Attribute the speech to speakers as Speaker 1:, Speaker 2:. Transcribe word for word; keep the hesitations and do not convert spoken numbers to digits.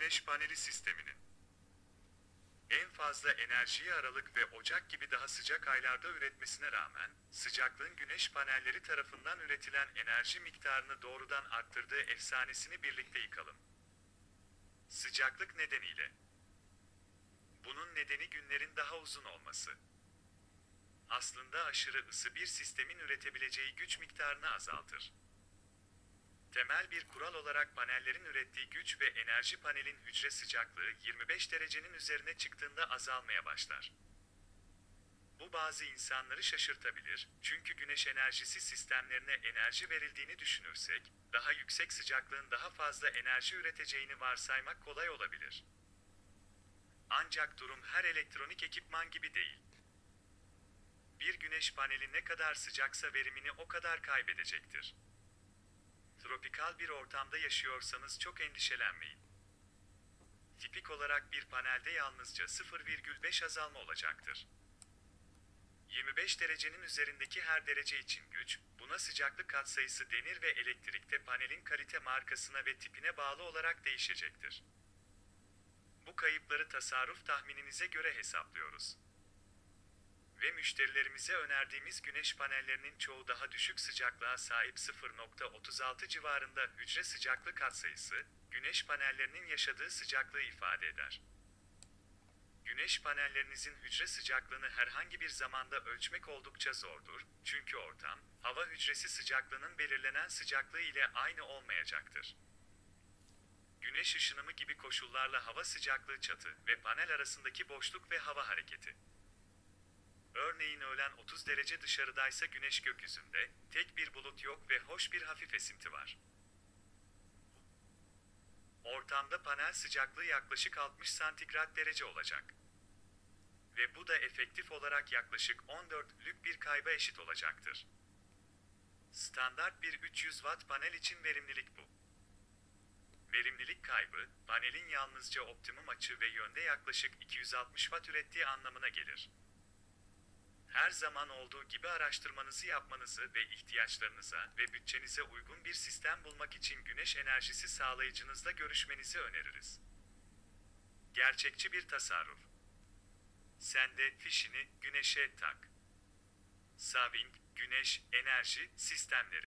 Speaker 1: güneş paneli sisteminin en fazla enerjiyi Aralık ve Ocak gibi daha sıcak aylarda üretmesine rağmen, sıcaklığın güneş panelleri tarafından üretilen enerji miktarını doğrudan arttırdığı efsanesini birlikte yıkalım. Sıcaklık nedeniyle. Bunun nedeni günlerin daha uzun olması. Aslında aşırı ısı bir sistemin üretebileceği güç miktarını azaltır. Temel bir kural olarak panellerin ürettiği güç ve enerji panelin hücre sıcaklığı yirmi beş derecenin üzerine çıktığında azalmaya başlar. Bu bazı insanları şaşırtabilir, çünkü güneş enerjisi sistemlerine enerji verildiğini düşünürsek, daha yüksek sıcaklığın daha fazla enerji üreteceğini varsaymak kolay olabilir. Ancak durum her elektronik ekipman gibi değil. Bir güneş paneli ne kadar sıcaksa verimini o kadar kaybedecektir. Tropikal bir ortamda yaşıyorsanız çok endişelenmeyin. Tipik olarak bir panelde yalnızca sıfır virgül beş azalma olacaktır. yirmi beş derecenin üzerindeki her derece için güç, buna sıcaklık katsayısı denir ve elektrikte panelin kalite markasına ve tipine bağlı olarak değişecektir. Bu kayıpları tasarruf tahmininize göre hesaplıyoruz. Ve müşterilerimize önerdiğimiz güneş panellerinin çoğu daha düşük sıcaklığa sahip sıfır virgül otuz altı civarında hücre sıcaklık katsayısı, güneş panellerinin yaşadığı sıcaklığı ifade eder. Güneş panellerinizin hücre sıcaklığını herhangi bir zamanda ölçmek oldukça zordur, çünkü ortam, hava hücresi sıcaklığının belirlenen sıcaklığı ile aynı olmayacaktır. Güneş ışınımı gibi koşullarla hava sıcaklığı çatı ve panel arasındaki boşluk ve hava hareketi. Örneğin öğlen otuz derece dışarıdaysa güneş gökyüzünde, tek bir bulut yok ve hoş bir hafif esinti var. Ortamda panel sıcaklığı yaklaşık altmış santigrat derece olacak. Ve bu da efektif olarak yaklaşık on dörtlük bir kayba eşit olacaktır. Standart bir üç yüz watt panel için verimlilik bu. Verimlilik kaybı, panelin yalnızca optimum açı ve yönde yaklaşık iki yüz altmış watt ürettiği anlamına gelir. Her zaman olduğu gibi araştırmanızı yapmanızı ve ihtiyaçlarınıza ve bütçenize uygun bir sistem bulmak için güneş enerjisi sağlayıcınızla görüşmenizi öneririz. Gerçekçi bir tasarruf. Sen de fişini güneşe tak. Saving Güneş Enerji Sistemleri